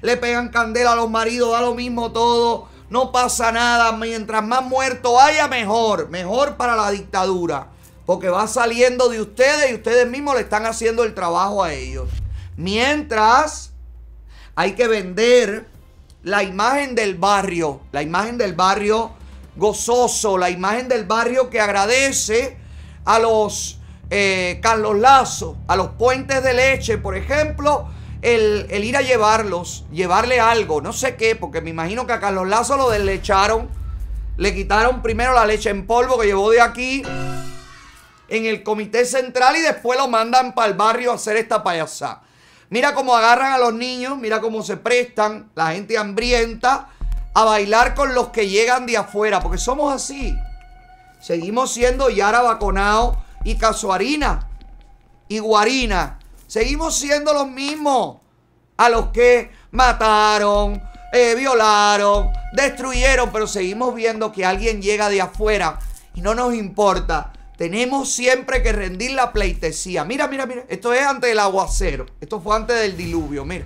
le pegan candela a los maridos, da lo mismo todo, no pasa nada. Mientras más muertos haya, mejor. Mejor para la dictadura. Porque va saliendo de ustedes y ustedes mismos le están haciendo el trabajo a ellos. Mientras hay que vender la imagen del barrio. La imagen del barrio gozoso. La imagen del barrio que agradece a los Carlos Lazo, a los puentes de leche, por ejemplo, el ir a llevarle algo, no sé qué, porque me imagino que a Carlos Lazo lo deslecharon, le quitaron primero la leche en polvo que llevó de aquí en el comité central y después lo mandan para el barrio a hacer esta payasada. Mira cómo agarran a los niños, mira cómo se prestan la gente hambrienta a bailar con los que llegan de afuera, porque somos así. Seguimos siendo Yara Baconao y Casuarina y Guarina. Seguimos siendo los mismos a los que mataron, violaron, destruyeron, pero seguimos viendo que alguien llega de afuera y no nos importa. Tenemos siempre que rendir la pleitesía. Mira, mira, mira. Esto es antes del aguacero. Esto fue antes del diluvio. Mira.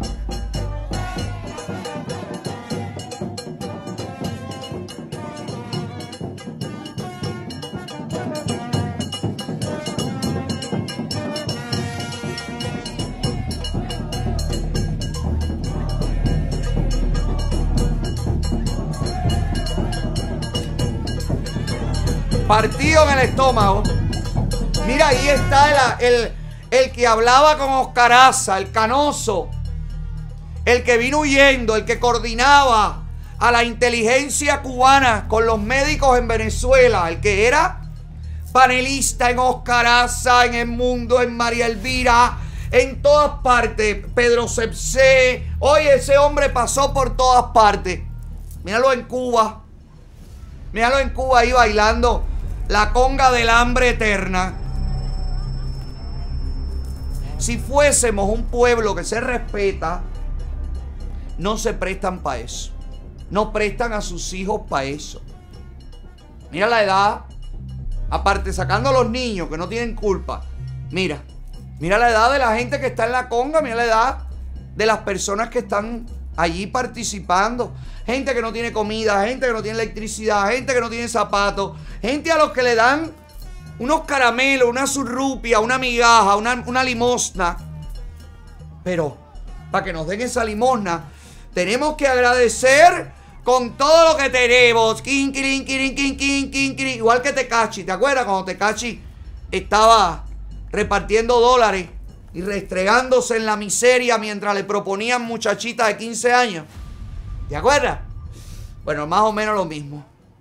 Partido en el estómago. Mira, ahí está el que hablaba con Oscaraza, el canoso. El que vino huyendo, el que coordinaba a la inteligencia cubana con los médicos en Venezuela. El que era panelista en Oscaraza, en El Mundo, en María Elvira, en todas partes. Pedro Cepcé. Oye, ese hombre pasó por todas partes. Míralo en Cuba. Míralo en Cuba ahí bailando la conga del hambre eterna. Si fuésemos un pueblo que se respeta, no se prestan para eso. No prestan a sus hijos para eso. Mira la edad. Aparte, sacando a los niños que no tienen culpa. Mira. Mira la edad de la gente que está en la conga. Mira la edad de las personas que están allí participando. Gente que no tiene comida, gente que no tiene electricidad, gente que no tiene zapatos, gente a los que le dan unos caramelos, una surrupia, una migaja, una limosna. Pero para que nos den esa limosna, tenemos que agradecer con todo lo que tenemos. Igual que Tecachi. ¿Te acuerdas cuando Tecachi estaba repartiendo dólares y restregándose en la miseria mientras le proponían muchachitas de 15 años? ¿Te acuerdas? Bueno, más o menos lo mismo.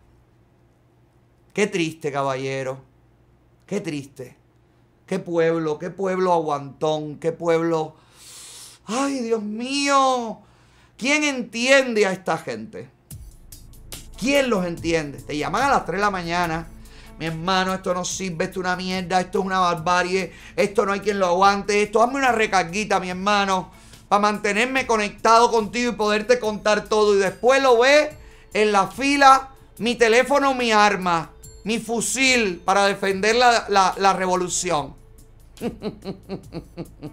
Qué triste, caballero. Qué triste. Qué pueblo aguantón, qué pueblo... ¡Ay, Dios mío! ¿Quién entiende a esta gente? ¿Quién los entiende? Te llaman a las 3 de la mañana. Mi hermano, esto no sirve, esto es una mierda, esto es una barbarie, esto no hay quien lo aguante, esto, hazme una recarguita, mi hermano, para mantenerme conectado contigo y poderte contar todo. Y después lo ves en la fila, mi teléfono, mi arma, mi fusil para defender la revolución.